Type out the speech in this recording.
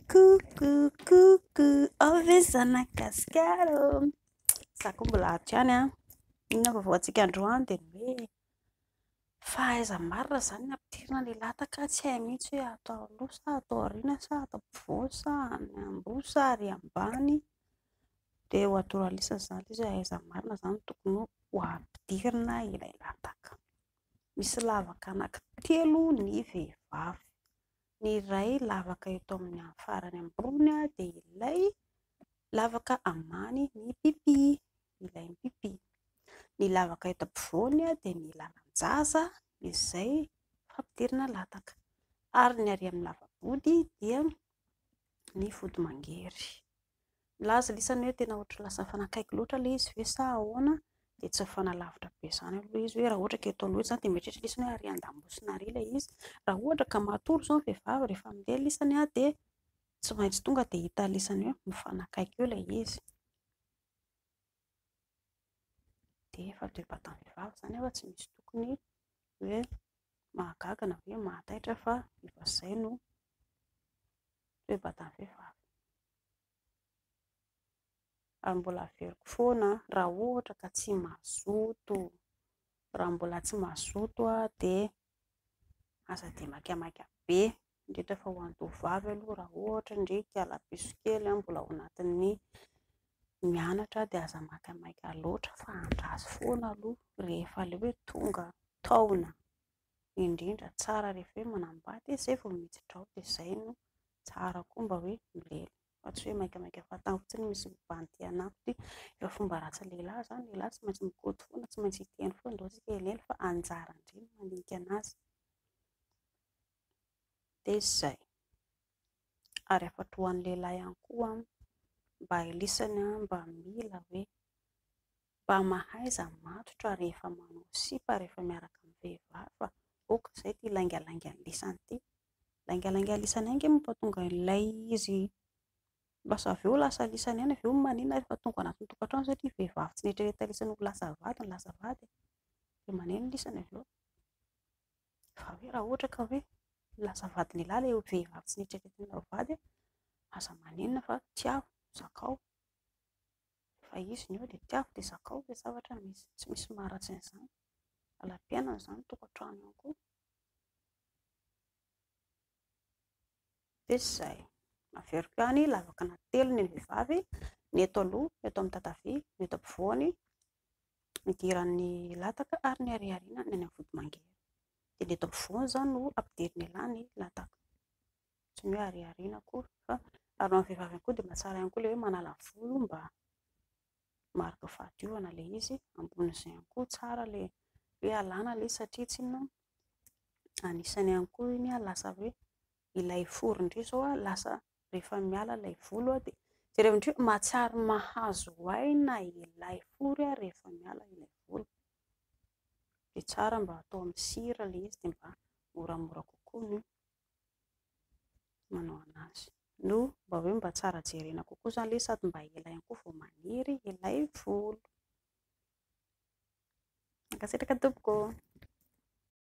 Coucou, coucou, ove zanakasika za koa mbola ato ihany a. Inona vaovao antsika androany dia ny hoe fahaiza-marina izany ny ampidirina ilay lataka, tsy hay mihitsy hoe atao aloha sa atao aoriana sa atao ampovoany sa any ambony sa ary ambany. Dia ho naturaliste izany izy hoe ahaiza-marina izany tokony ho ampidirina ilay lataka. Misy lavaka anankitelo ny vehivavy. Ny iray lavaka eto amin'ny farany ambony dia ilay lavaka ambany ny pipi, ilay pipi. Ny lavaka eto ampovoany dia ny lalan-jaza izay fampidirina lataka. Ary ny ary amin'ny lava-body dia ny vodi-mangery. Milaza lisany hoe tena ohatry lasa fanakaiky loatra ilay izy ve sa ahoana, dia tsy mifanalavitra be izany aloha izy hoe raha ohatra ka eto aloha izany dia mieritreritra lisany hoe ary an-damosina ary ilay izy. Raha ohatra ka matory izao ny vehivavy rehefa mandeha lisany dia tsy maintsy tonga dia hita lisany hoe mifanakaiky eo ilay izy. Dia fahatoevam-batan'ny vehivavy izany fa tsy misy tokony hoe mahagaga na hoe mahataitra fa efa izay no toe-batan'ny vehivavy. Ary mbola averiko foana raha ohatra ka tsy mazoto, raha mbola tsy mazoto dia aza dia makaimaika be, indrindra fa ho an'ny tovovavy aloha raha ohatra ndreka lapiso kely mbola ao anatin'ny mianatra dia aza makaimaika loatra fa andraso foana aloha rehefa ilay hoe tonga taona, indrindra tsara rehefa hoe manambady izay vao miditra ao dia izay no tsara koa mba hoe milely. Fa tsy hoe maikamaika fatana fotsiny misy mibandy anaty. Efa fomba ratsa lehilahy izany, lehilahy tsy maintsy mikoto foana, tsy maintsy hiteny foana ndao isika elely fa anjara indrindra mandinika anazy. Dia izay. Ary afatra ho an'ny lehilahy ihany koa mba helisany mba mila hoe mba mahaiza matotra rehefa manao sipa rehefa miaraka amin'ny vehivavy fa oka izay ity laingalaingany lisany ity. Laingalaingany lisany ihany moa tonga ilay izy lasa avy eo lasa lisany ihany avy eo maninona rehefa tonga anatin'ny tokantrano satria vehivavy tsy nieritreretina lisany ho lasa vady ny lasa vady dia maneno lisany avy eo. Fa hoe raha ohatra ka hoe lasa vady lehilahy ilay vehivavy tsy nieritreretina ho vady aza manenina fa tiavo zakao, fa izy ny eo dia tiavo dia zakao dia zavatra misy, tsy misy maharatsy an'izany. Alam-piainana izany tokantrano ihany koa. Dia izay. Averiko ihany lavaka anankitelo ny vehivavy, ny eto aloha, eto amin'ny tatavia, ny eto ampovoany idiran'ny lataka ary ny ariariana ny any amin'ny vodi-mangery. Dia ny eto ampovoany izany no ampidiriny elahy ny lataka. Tsy ny hoe ariariana akory fa ary ho an'ny vehivavy ihany koa dia mahatsara ihany koa ilay hoe manala volo mba marika fahadiovana ilay izy. Ambonin'izay ihany koa tsara ilay hoe alàna ilay satria tsy inona anisany ihany koa iny lasa hoe ilay fory indray izao lasa rehefa miala ilay volo dia jereo indray mahatsiaro mahazo aina ilay fory rehefa miala ilay volo. Dia tsara mba atao amin'ny sira ilay izy dia mba moramora kokoa ny manao anazy. No mba hoe mba tsara jerena kokoa izany ilay sady mba ela ihany koa vao maniry ilay volo. Mankasitraka tompoko.